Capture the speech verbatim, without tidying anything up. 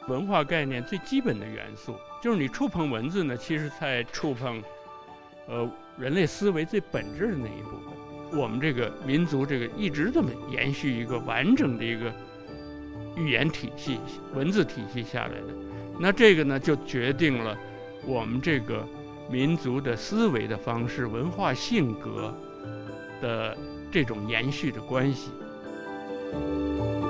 文化概念最基本的元素，就是你触碰文字呢，其实在触碰，呃，人类思维最本质的那一部分。我们这个民族这个一直这么延续一个完整的一个语言体系、文字体系下来的，那这个呢就决定了我们这个民族的思维的方式、文化性格的这种延续的关系。